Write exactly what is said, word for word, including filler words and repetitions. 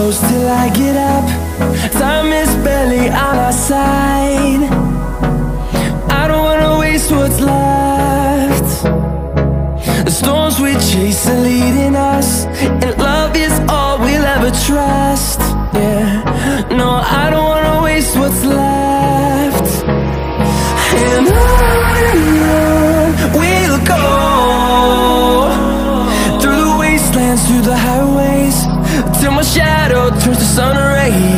close till I get up. Time is barely on our side. I don't wanna waste what's left. The storms we chase are leading us, and love is all we'll ever trust. Yeah, no, I don't wanna waste what's left. And on and on we'll go, through the wastelands, through the highways, till my shadow turns to sun rays.